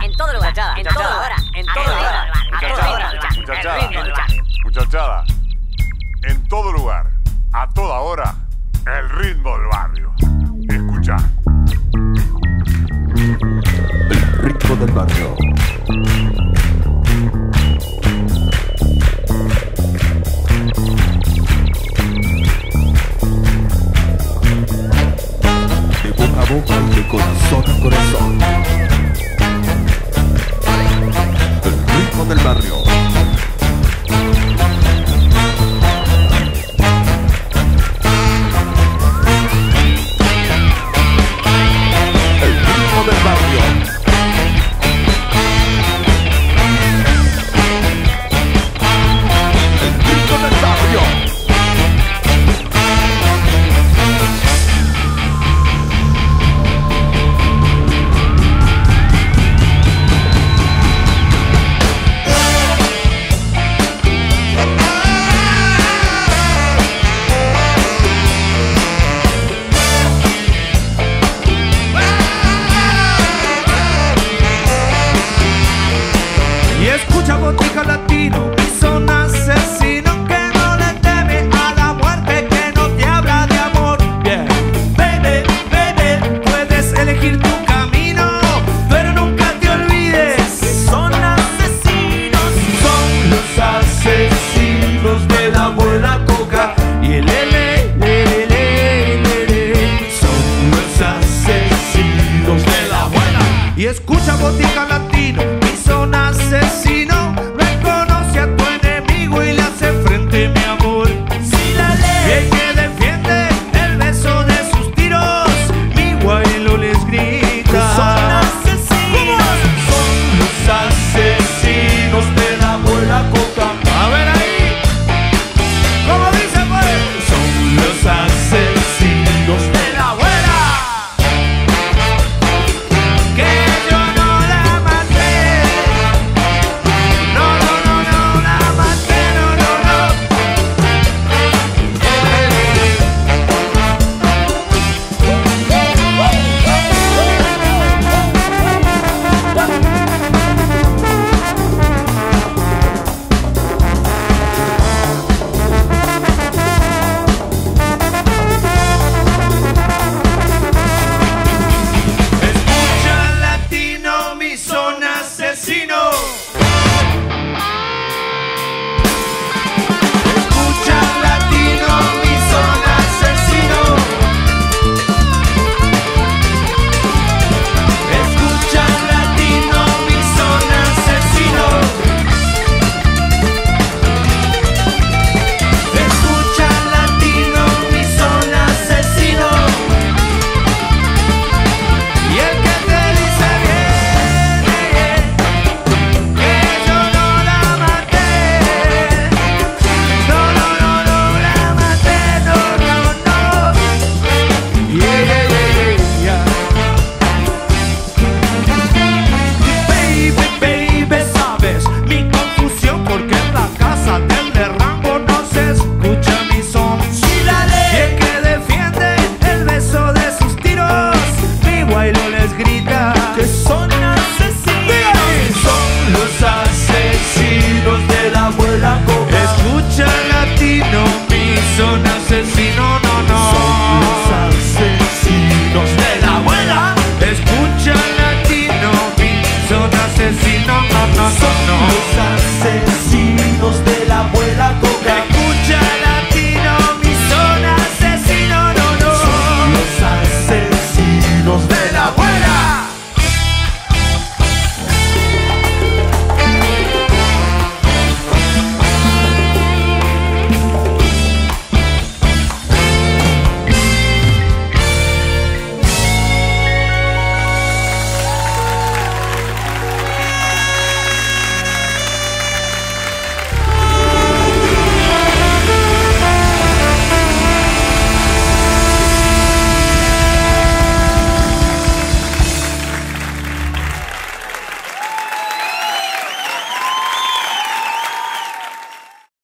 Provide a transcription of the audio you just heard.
En todo lugar. En toda hora. En todo lugar. Muchachada. En todo lugar. A toda hora. El ritmo del barrio. Escucha. El ritmo del barrio. De boca a boca y de corazón a corazón. El ritmo del barrio. El ritmo del barrio. El ritmo del barrio. Escucha Botica Latino, son asesinos que no le temen a la muerte, que no te habla de amor. Yeah. Baby, baby, puedes elegir tu camino, pero nunca te olvides que son asesinos. Son los asesinos de la buena